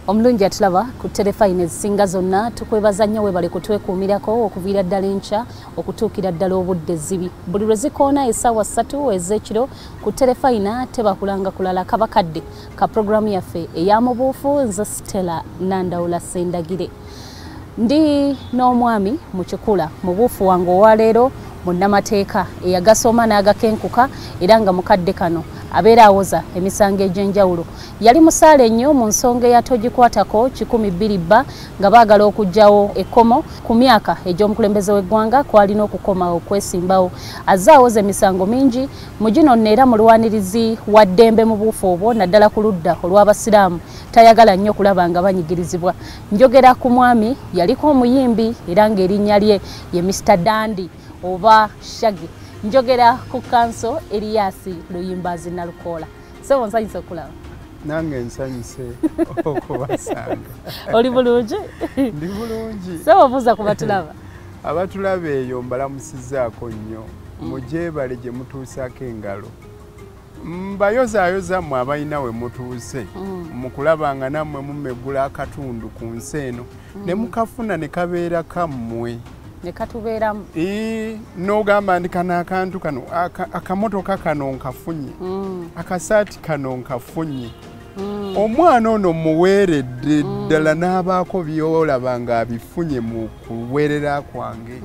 Omulungi atulaba ku telefayina ezisinga zonna tukwebaza nnyo webale kutwekuumirako okuviira ddala enkya okutuukira ddala obudde ezzibi. Buli lwe zikoona essaawa 3 ez'ekiro ku telefayina tebakulanga kulala kabakadde ka puroguramu yaffe ey'amubuufu. Nze Stella Nandawula Sendagire ndi n'omwami mu kikula mu buufu wange owaleero munnamateeka eyagasoma n'agakenkuka era nga mukadde kano abeera awoza emisango egy'enjawulo. Yali musaale nnyo mu nsonga eyatogikwatako 120 bba nga baagala okugyawo ekkomo ku myaka egy'omukulembeze w'eggwanga kwalina okukoma okwesimbawo. Azze awoza emisango mingi mu gino nno era mulwanirizi wa ddembe mu buufu obwo naddala ku ludda olw'Abasiraamu tayagala nnyo kulaba nga banyigirizibwa. Njogera ku mwami yaliko omuyimbi era ng'erinnya lye ye Mr. Dandi oba Shaggy. Njogera ku kanso Eliasi Luyimbazi Nalukoola. So nsanyuse okulaba. Nange nsanyuse okubasanga. Oli bulungi? Ndi bulungi. So obuuza ku batulaba. Abatulaba eyo mbalamusizaako nnyo. Mugyebale gye mutuusaako engalo. Mbayozaayoza mmwe abalina we mutuuse mu kulaba nga nammwe mummegula akatundu ku nsi eno ne mukafuna ne kabeera kammwe. Nekatubeeramu n'ogamba nti kano akantu kano akamotoka kano nkafunye akasaati kano nkafunye omwana ono muweeredde ddala n'abaako byolaba nga abifunye mu kuweerera kwange.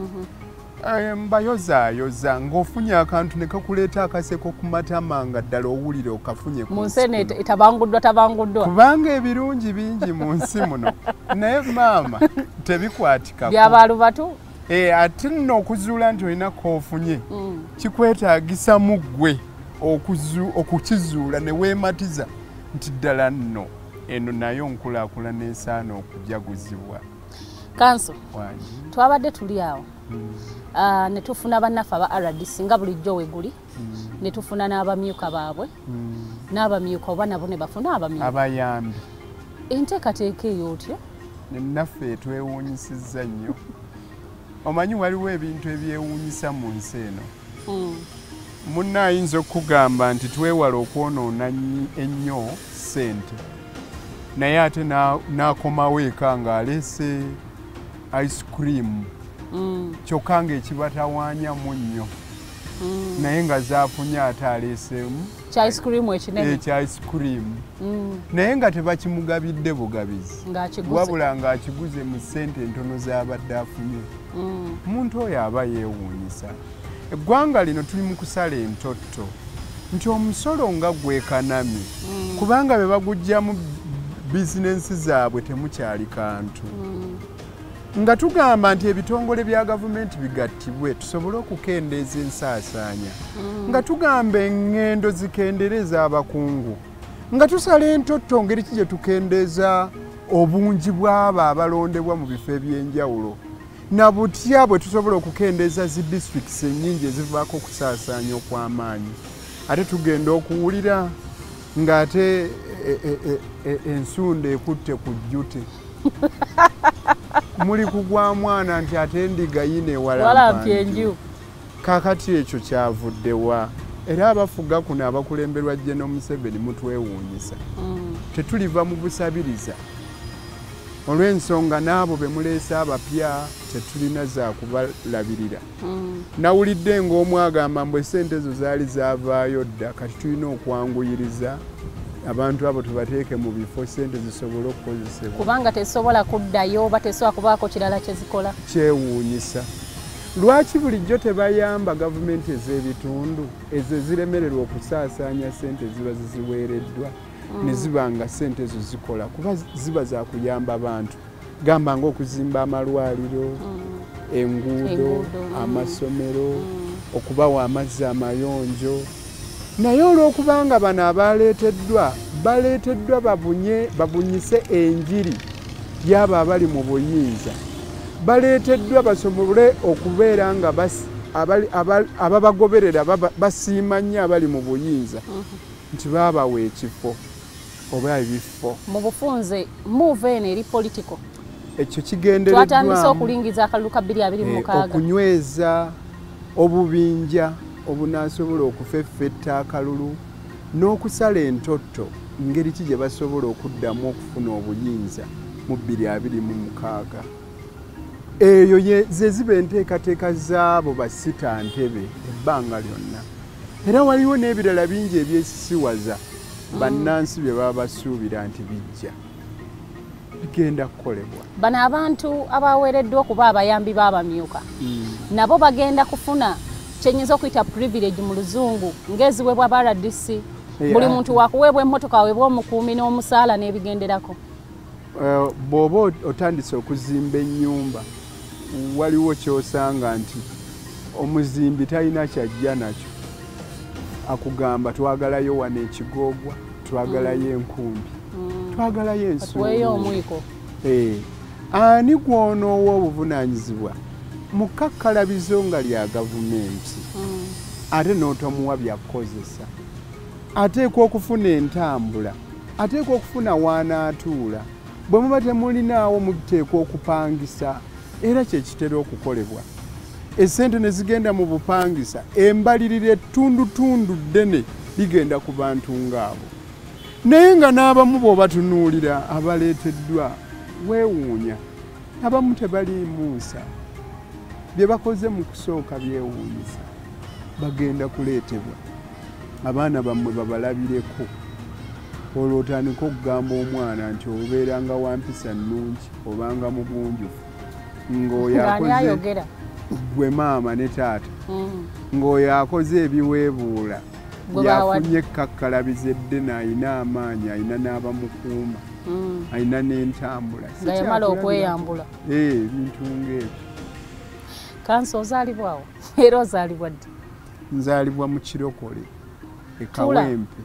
Mbayozaayoza ng'ofunye akantu ne kakuleeta akaseko ku matama nga ddala owulire okafunye mu nsi eno tabanguddwa kubanga ebirungi bingi mu nsi muno naye maama tebikwatikako byabaalubatu. Ate nno okuzuula nti olina koofunye kikwetaagisa mu ggwe okukizuula ne weematiza nti ddala nno eno nayo nkulaakulana esaana okujaguzibwa. Kanso twabadde tuli awo ne tufuna bannaffe aba RDC nga bulijjo we guli ne tufuna n'abamyuka baabwe n'abamyuka oba nabo ne bafuna abayambi. Enteekateeka eyo otyo naffe twewuunyisizza nnyo. Omanyi waliwo ebintu ebyewuunyisa mu nsi eno. Munna ayinza okugamba nti twewala okwonoona ennyo ssente naye ate n'akomawo eka ng'aleese ice cream kyokka ng'ekibatawaanya munnyo naye nga zaafunye ate aleesemu ekya ice cream naye nga tebakimugabidde bugabizi wabula ng'akiguze mu ssente entono z'abadde afunye. Omuntu oyo aba yeewuunyisa. Eggwanga lino tuli mu kusala entotto nti omusolo nga gwekanamye kubanga be baguggyamu bizinensi zaabwe temukyali kantu. Nga tugamba nti ebitongole bya gavumenti bigattibwe tusobole okukendeeza ensaasaanya. Nga tugamba eŋŋendo zikendereza abakungu. Nga tusala entotto ngeri ki gye tukendeeza obungi bw'abo abalondebwa mu bifo eby'enjawulo. Na butya bwe tusobola okukendeeza zi districts ennyingi ezivaako okusaasaanya okw'amaanyi. Ate tugenda okuwulira ng'ate ensunda ekutte ku jjute. Muli kugwa mwana nti ate endiga yine walampa enju. Kaakati ekyo kyavuddewa. Era abafuga kuno abakulemberwa General Museveni mutwewuunyisa. Tetuliva mu busabiriza. Olw'ensonga n'abo be muleese abapya tetulina za kubalabirira. Nawulidde ng'omu agamba mbu essente ezo zaali zaavaayo dda kati tulina okwanguyiriza abantu abo tubateeke mu bifo ssente zisobole okukozesebwa. Kubanga tezisobola kuddayo oba tezisobola kubaako kirala kye zikola. Kyewuunyisa. Lwaki bulijjo tebayamba gavumenti ez'ebitundu ezo eziremererwa okusaasaanya ssente ziba ziziweereddwa ne ziba nga ssente ezo zikola kuba ziba za kuyamba bantu. Gamba ng'okuzimba amalwaliro, enguudo, amasomero, okubawa amazzi amayonjo. Naye olw'okubanga bano baleeteddwa babunyise enjiri y'abo abali mu buyinza. Baleeteddwa basobole okubeera nga ababagoberera basiima nnyo abali mu buyinza nti baabawa ekifo oba ebifo. Mu bufunze move eno eri political. Ekyo kigendereddwamu. Twatandise okulingiza akalulu ka 2026. Okunyweza obubinja obunaasobola okufeffetta akalulu n'okusala entotto ngeri ki gye basobola okuddamu okufuna obuyinza mu 2026. Eyo ze ziba enteekateeka zaabo basita ntebe ebbanga lyonna. Era waliwo n'ebirala bingi ebyesisiwaza bannansi bye baba basuubira nti bijja bigenda kukolebwa. Bano abantu abaweereddwa okuba abayambi b'abamyuka nabo bagenda kufuna kyenyinza okuyita privilege mu luzungu ng'eziweebwa ba RDC. Buli muntu wakuweebwa emmotoka aweebwa omukuumi n'omusaala n'ebigenderako. Bw'oba otandise okuzimba ennyumba waliwo ky'osanga nti omuzimbi talina kyajja nakyo. Akugamba twagalayo wano ekigoogwa, twagalayo enkumbi, twagalayo ensuulu. Ani gw'onoowa obuvunaanyizibwa mu kakkalabizo nga lya gavumenti ate n'otomuwa byakukozesa. Ateekwa okufuna entambula, ateekwa okufuna w'anaatuula. Bwe muba temulinaawo muteekwa okupangisa era kye kitera okukolebwa. Essente ne zigenda mu bupangisa embalirira ettundutundu ddene ligenda ku bantu ng'abo. Naye nga n'abamu bw'obatunuulira abaleeteddwa weewuunya. Abamu tebaliimuusa. Bye bakoze mu kusooka byewuunyisa. Bagenda kuleetebwa. Abaana bammwe babalabireko. Olwo otandika okugamba omwana nti obeeranga wampisa nnungi obanga mugunjufu. Ng'oyo akoze gwe maama ne taata. Ng'oyo akoze ebiweebuula. Yafunye ekkakkalabizo eddene, ayina amaanyi, ayina n'abamukuuma, ayina n'entambula. Nga yamala okweyambula. Ebintu ng'ebyo. Kanso ozaalibwawo era ozaalibwa ddi? Nzaalibwa mu Kirokole e Kawempe.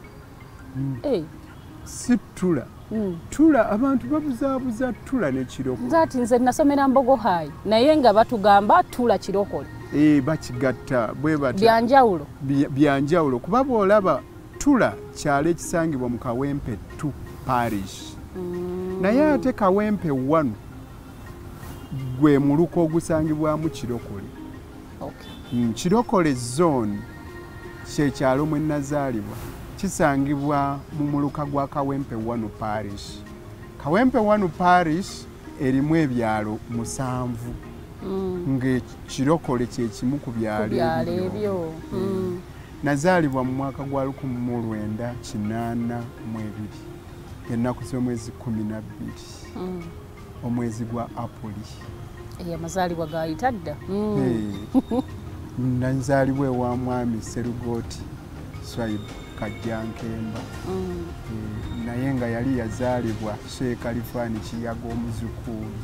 Si Ttula. Ttula abantu babuzaabuza Ttula ne Kirokole. Nze ati nze nasomera Mbogo High naye nga batugamba Ttula Kirokole. Bakigatta bwe bati. Byanjawulo. Byanjawulo kuba bw'olaba Ttula kyalo ekisangibwa mu Kawempe 2 parish. Naye ate Kawempe 1 gwe muluko ogusangibwamu Kirokole. Kirokole zone kyekyalo mwe nazaalibwa kisangibwa mu muluka gwa Kawempe 1 parish. Kawempe 1 parish erimu ebyalo 7 ng'Ekirokole kye kimu ku byalo ebyo. Nazaalibwa mu mwaka gwa 1982 ennaku z'omwezi 12 omwezi gwa Apuli. Amazaalibwa gayita dda. Nanzaalibwa ewa mwami Serugoti Swaibu Kajjankemba. Naye nga yali yazaalibwa Sheikh Alifani Kiyaga omuzukuuli.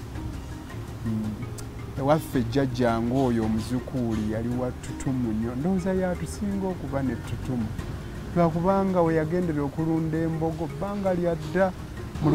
Ewaffe jjajjange oyo omuzukuuli yali wa ttutumu nnyo. Ndowooza yatusinga okuba ne ttutumu. Lwakubanga we yagendera okulunda embogo bbanga lya dda mu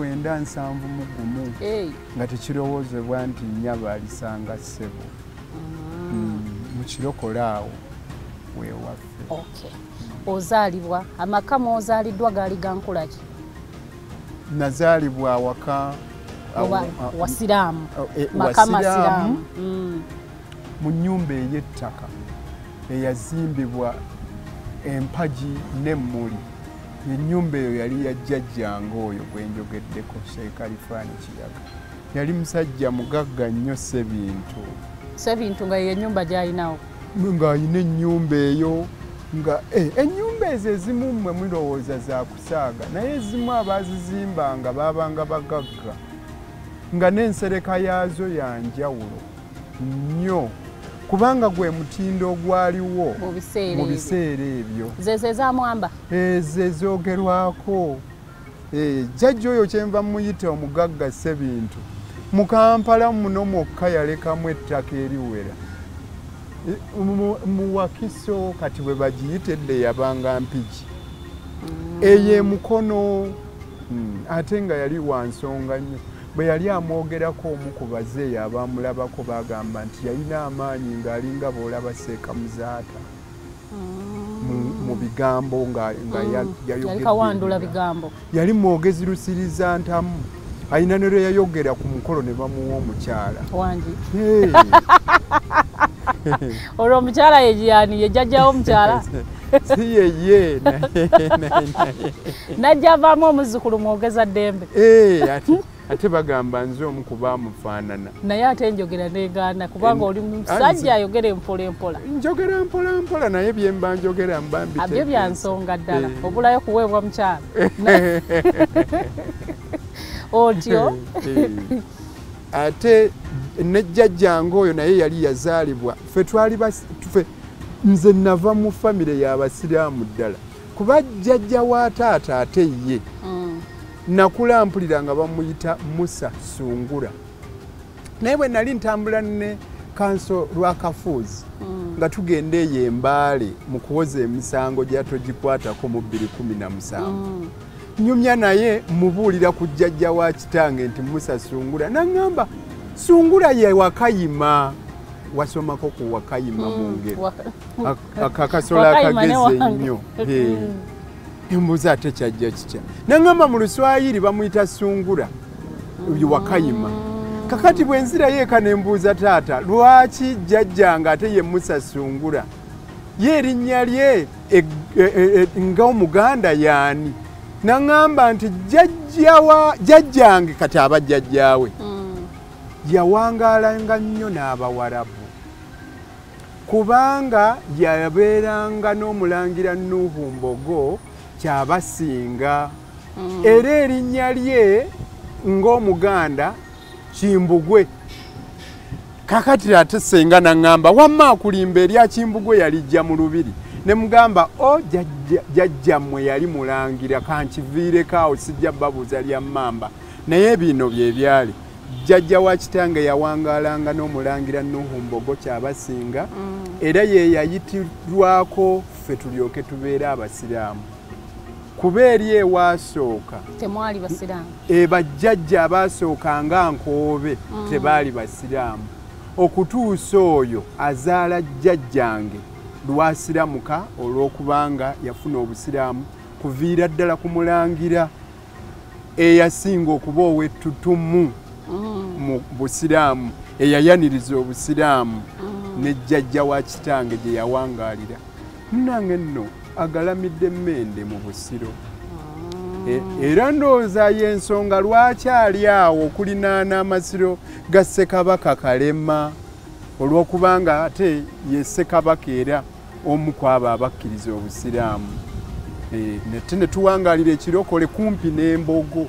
1971 nga tekirowoozebwa nti nnyaba alisanga ssebo. Mu Kirokole awo weewaffe. Ozaalibwa amaka mw'ozaaliddwa gaali ga nkula ki? Nazaalibwa awaka wasiraamu. Maka masiraamu. Mu nnyumba ey'ettaka eyazimbibwa empagi n'emmuli. Ennyumba eyo yali ya jjajjange oyo gwe njogeddeko Sheikh Alifani Kiyaga. Yali musajja mugagga nnyo Ssebintu nga ye ennyumba gy'alinawo. Ng'ayina ennyumba eyo nga ennyumba ezo ezimu mmwe mulowooza za kusaaga naye ezimu abaazizimbanga baabanga bagagga nga n'ensereka yaazo ya njawulo nnyo kubanga gwe mutindo ogwaliwo mu biseera ebyo. Ze zamwamba? Ze zoogerwako. Jjajja oyo kyenva muyita omugagga Ssebintu mu Kampala muno mwokka yalekamu ettaka eriwera. Mu Wakiso kati bwe bagiyitedde yabanga Mpigi. Eyo Mukono ate nga yali wa nsonga nnyo. Bwe yali amwogerako omu ku bazeeyi abaamulabako bagamba nti yalina amaanyi ng'alinga bw'olaba Seeka Muzaata mu bigambo nga yayogera bigambo. Yali mwogezi lusiriza ntamu. Ayina ne lwe yayogera ku mukolo ne bamuwa omukyala. Wangi. Olwo omukyala ye jjajjawo omukyala. si ye najja avaamu omuzukulu mwogeza ddembe ate bagamba nze omu kuba mufaanana naye ate njogera negaana kubanga oli musajja ayogera empola njogera mpola naye byemba njogera mba mbitegeeza byo byansonga ddala obulayo kuweebwa mukyala otyo ate ne jjajjange oyo naye yali yazaalibwa ffe nze nava mu famire y'abasiraamu ddala kuba jjajja wa taata ate ye nakula mpulira nga bamuyita Musa Sungura naye bwe nali ntambula ne kanso lwa Kafuuzi nga tugenda eyo Embaale mu kuwoza emisango gya togikwatako mu 2017 nyumya naye mubuulira ku jjajja wa kitange nti Musa Sungura naŋŋamba Sungura ye Wakayima wasomako ku Wakayima mu ngero akakasolo akageze nnyo embuuza ate kyajja kitya naŋŋamba mu Luswayiri bamuyita Sungura oyo Wakayima kakati bwe nzirayo eka ne mbuuza taata lwaki jjajjange ate ye Musa Sungura ye erinnya lye nga Omuganda yaani naŋŋamba nti jjajjange kati aba jjajjaawe yawangaalanga nnyo n'Abawarabu kubanga yabeeranga n'Omulangira Nuuhu Mbogo Kyabasinga era erinnya lye ng'Omuganda Kimbugwe kakati ate senga naŋŋamba wamma akulimba erya Kimbugwe yalijja mu Lubiri ne mugamba jjajjammwe yali mulangira kankiviireko awo sijja babuuza lya mmamba naye bino bye byali jjajja wa kitange yawangaalanga n'Omulangira Nuuhu Mbogo Kyabasinga era ye yayitirwako ffe tulyoke tubeere abasiraamu kuba eri ewaasooka temwali basiraamu bajjajja abaasookanga Nkoobe tebaali basiraamu okutuusa oyo azaala jjajjange lwasiramuka olw'okubanga yafuna obusiraamu kuviira ddala ku Mulangira eyasinga okuba ow'ettutumu mu busiraamu eyayaniriza obusiraamu ne jjajja wa kitange gye yawangaalira nange nno agalamidde emmende mu Busiro era ndowooza y'ensonga lwaki ali awo okulinaana amasiro ga Ssekabaka Kalema olw'okubanga ate ye Ssekabaka era omu ku abo abakkiriza obusiraamu nate ne tuwangaalira ekirokole kumpi n'Embogo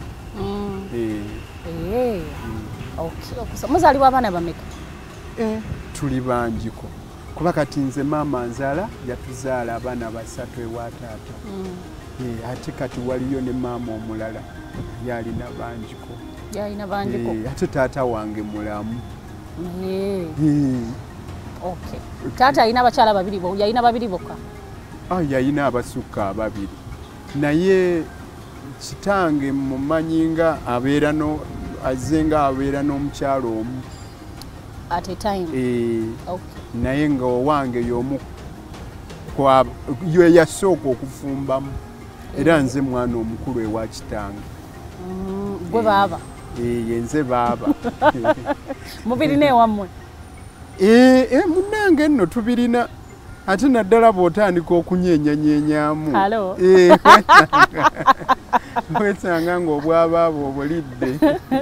muzaalibwa abaana bameka tuli bangiko kuba kati nze maama nzaala yatuzaala abaana 3 ewa taata ate kati waliyo ne maama omulala yalina bangiko ate taata wange mulamu taata alina abakyala babiri yalina babiri bokka yalina abasukka 2 naye kitange mumanyi nga azenga abeera n'omukyalo omu at a time naye nga owange y'omu ye yasooka okufumbamu era nze mwana omukulu ewa kitange gwe baaba yenze baaba mubirina ewammwe munnange nno tubirina ate naddala bw'otandika okunyeenyanyenyaamu wesanga ng'obwabaabo obulidde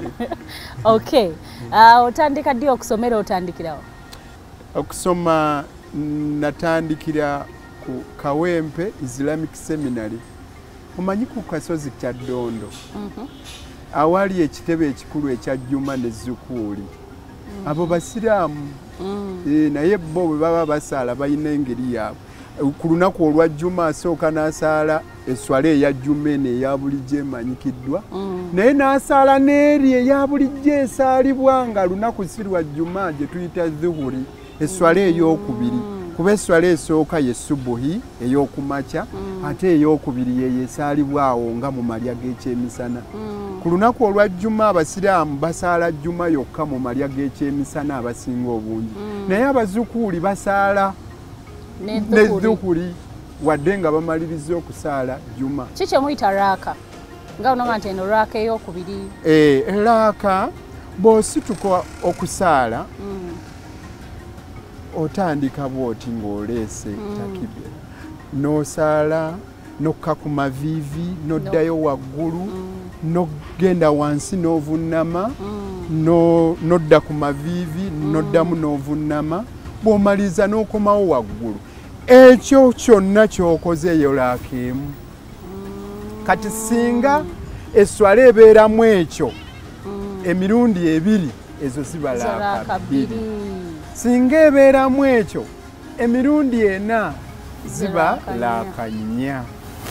otandika ddi okusomera otandikirawo okusoma natandikira ku Kawempe Islamic Seminary omanyi ku kasozi kya Ddondo awali ekitebe ekikulu ekya Juma ne Zukuuli abo basiraamu naye bo bwe baba basaala balina engeri yaabwe ku lunaku olwa Juma asooka n'asaala esswala eya Juma eno eya bulijjo emanyikiddwa naye n'asaala n'eri eya bulijjo esaalibwa nga lunaku si lwa Juma gye tuyita Zuhuri esswala ey'okubiri kuba esswala esooka ye Subuhi ey'okumakya ate ey'okubiri ye esaalibwawo nga mu malya g'ekyemisana ku lunaku olwa Juma abasiraamu basaala Juma yokka mu malya g'ekyemisana abasinga obungi naye abazukuuli basaala ne Zuhuri wadde nga bamaliriza okusaala Juma kiki muyita raaka nga ononga nti eno raaka ey'okubiri raaka bw'osituka okusaala otandika bw'oti ng'oleese takibira n'osaala n'okka ku maviivi n'oddayo waggulu n'ogenda wansi n'ovunnama n'odda ku maviivi n'oddamu n'ovunnama bw'omaliza n'okomawo waggulu. Ekyo kyonna ky'okozeeyo laaka emu. Kati singa esswala ebeeramu ekyo emirundi ebiri, ezo ziba laaka bbiri. Singa ebeeramu ekyo emirundi ena ziba laaka nnya.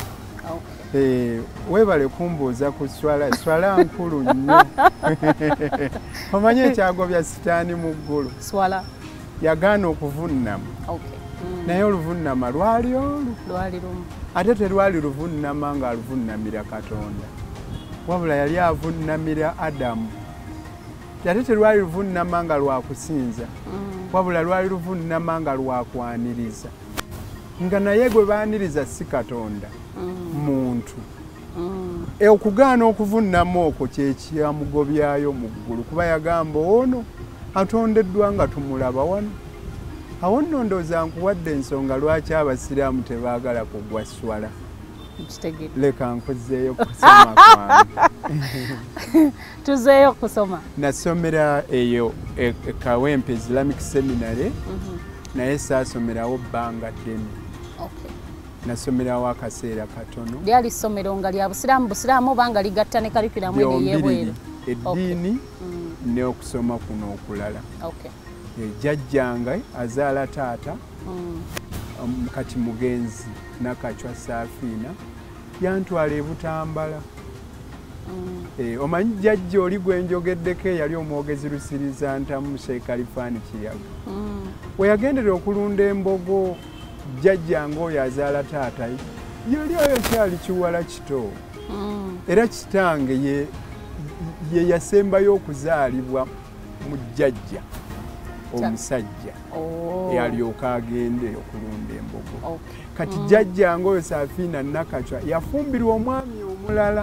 Weebale kumbuuza ku swala, swala nkulu nnyo. Omanyi ekyagobya sitaani mu ggulu? Swala yagaana okuvunnama. Naye oluvunnama lwali olu. Ate terwali luvunnama ng'aluvunnamira Katonda, wabula yali avunnamira Adamu. Ate terwali luvunnama nga lwakusinza, wabula lwali luvunnama nga lwakwaniriza. Nga naye gwe baaniriza si Katonda, muntu. Okugaana okuvunnama okwo kye kyamugobyayo mu ggulu, kuba yagamba ono atondeddwa nga tumulaba wano. Awo nno ndowooza nkuwadde ensonga lwaki abasiraamu tebaagala kugwa swala. Leka nkuzeeyo kusoma kwange. Tuzeeyo kusoma. Nasomera eyo Kawempe Islamic Seminary, naye saasomerawo bbanga ddene. Nasomerawo akaseera katono. Lyali ssomero nga lya busiraamu banga ligatta ne karikiramu ey'ebweru. Eddiini n'okusoma kuno okulala. Jjajjange azaala taata kati mugenzi Nakachwa Saafiina yantwala e Butambala. Omanyi jjajja oli gwe njogeddeko yali omwogezi Lusirizantamu Sheikh Alifani Kiyaga. We yagendera okulunda embogo, jjajjange oyo azaala taata yali ayakyali kiwala kito. Era kitange ye yasembayo okuzaalibwa mu jjajja omusajja eyalyoka agende okulunda embogo. Kati jjajjange oyo Saafiina Nakachwa yafumbirwa omwami omulala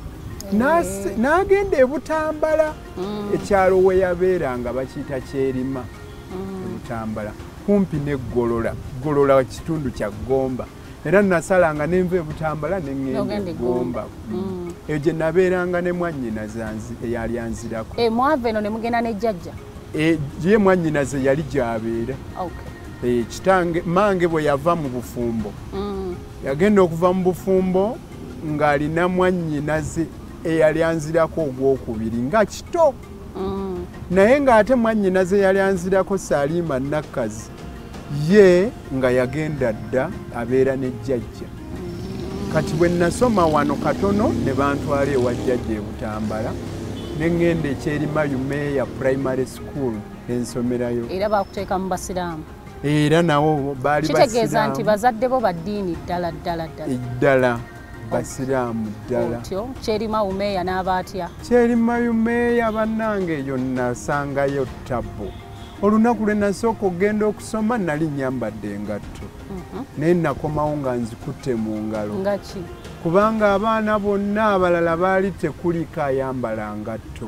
n'agenda e Butambala, ekyalo we yabeera nga bakiyita Kyerima. E Butambala kumpi ne Golola kitundu kya Gomba. Era nasalanga nenva e Butambala neŋŋenda e Gomba. Eyo gye nabeeranga ne mwannyinaze eyali anzirako. Mwava eno ne mugenda ne jjajja? Ye mwannyinaze yali gy'abeera. Kitange mange bwe yava mu bufumbo, yagenda okuva mu bufumbo ng'alina mwannyinaze eyali anzirako ogwokubiri nga kito. Naye ng'ate mwannyinaze eyali anzirako Salima Nakkazi ye nga yagenda dda abeera ne jjajja. Kati bwe nasoma wano katono ne bantwala ewa jjajja e Butambala, ne ŋŋenda e Kyerima Umeya Primary School ensomerayo. Era baakuteeka mu basiraamu? Era nawo baali basiraamu. Kitegeeza nti bazadde bo baddiini ddala. Basiraamu ddala. Otyo Kyerima Umeya n'aba atya? Kyerima Umeya bannange eyo nasangayo ttabo. Olunaku lwe nasooka okugenda okusoma nali nyambadde engatto. Naye nakomawo nga nzikutte mu ngalo. Nga ki? Kubanga abaana bonna abalala baali tekuliko ayambala ngatto.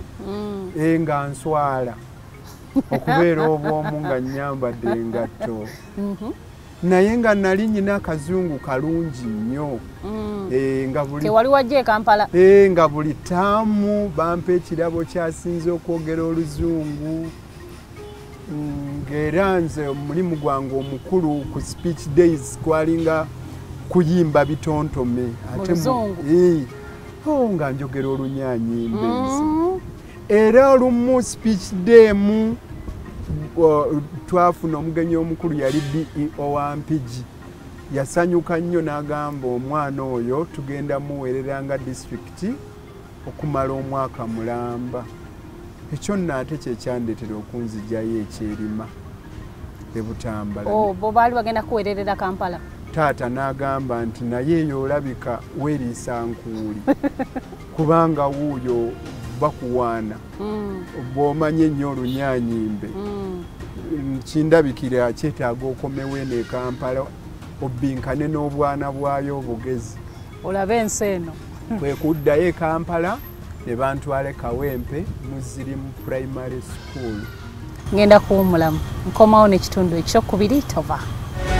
Nga nswala okubeera obwomu nga nyambadde engatto. Naye nga nali nyina akazungu kalungi nnyo. Tewali wajja e Kampala? Nga buli taamu bampa ekirabo kyasinze okwogera Oluzungu. Ng'era nze omulimu gwange omukulu ku speech days kwalinga kuyimba bitontome. Nga njogera Olunyaanyimbe. Era olumu speech day mu twafuna omugenyi omukulu yali DEO wa Mpigi. Yasanyuka nnyo n'agamba omwana oyo tugenda muweerera nga disitulikiti okumala omwaka mulamba. Ekyo nno ate kye kyandeetera okunzigyayo e Kyerima e Butambala. Bo baali bagenda kuweererera Kampala? Taata n'agamba nti naye eyo olabika weeriisa nkuuli kubanga wuuyo bakuwaana bw'omanye ennyo Olunyaanyimbe. Kindabikira kyetaaga okomewo eno e Kampala obbinkane n'obwana bwayo obugezi. Olabe ensi eno. Kwe kuddayo e Kampala ne bantwale Kawempe Muslim Primary School. Ngenda kuwummulamu nkomawo n'ekitundu ekyokubiri tova.